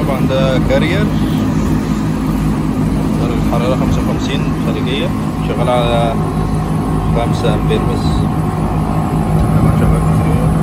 طبعا ده كارير درجة الحرارة 55 خارجية، شغال على 5 أمبير بس. طبعا شغال في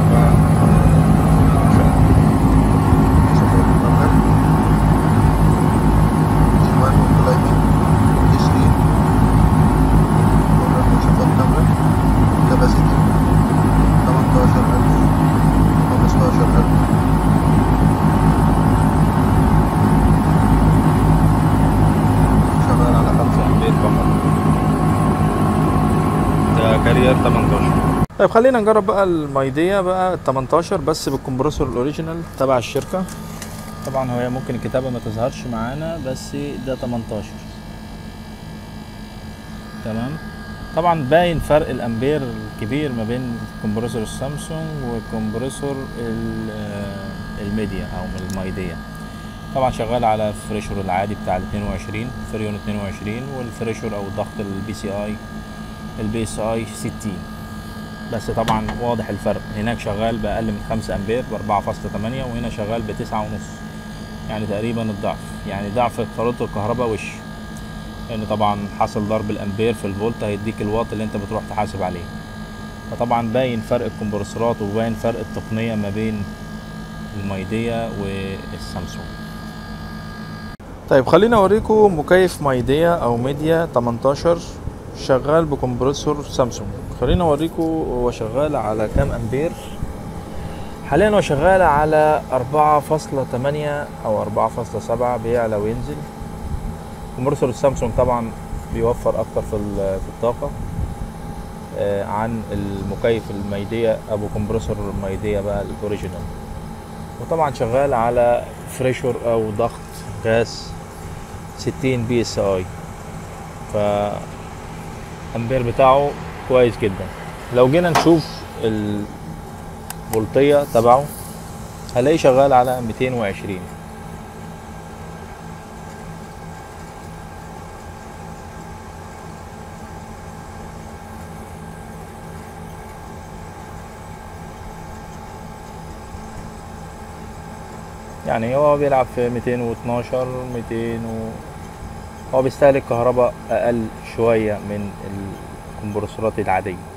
كارير 18. طيب خلينا نجرب بقى المايديا بقى 18 بس بالكمبرسور الاوريجينال تبع الشركة. طبعا هو ممكن الكتابة ما تظهرش معانا بس ده 18. تمام. طبعا باين فرق الامبير الكبير ما بين كمبرسور السامسونج وكمبرسور الميديا او المايديا. طبعا شغال على الفريشور العادي بتاع ال 22 فريون 22، والفريشور او ضغط البي سي اي البي اس اي 60. بس طبعا واضح الفرق، هناك شغال باقل من 5 امبير ب 4.8 وهنا شغال ب 9.5، يعني تقريبا الضعف، يعني ضعف خريطة الكهرباء وش. لان طبعا حصل ضرب الامبير في الفولت هيديك الواط اللي انت بتروح تحاسب عليه. فطبعا باين فرق الكمبرسورات وباين فرق التقنية ما بين المايديا والسامسونج. طيب خلينا اوريكم مكيف مايديا او ميديا 18 شغال بكمبرسور سامسونج. خلينا اوريكم هو شغال على كام امبير. حاليا هو شغال على 4.8 او 4.7، بيعلى وينزل. كمبرسور السامسونج طبعا بيوفر اكتر في الطاقة عن المكيف المايديا ابو كمبرسور المايديا بقى الاوريجينال. وطبعا شغال على فريشور او ضغط غاز 60 بي اس اي، فالامبير بتاعه كويس جدا. لو جينا نشوف الفولتية تبعه هلاقيه شغال على 220. يعني هو بيلعب في 212 هو بيستهلك كهرباء اقل شوية من الكمبرسورات العادية.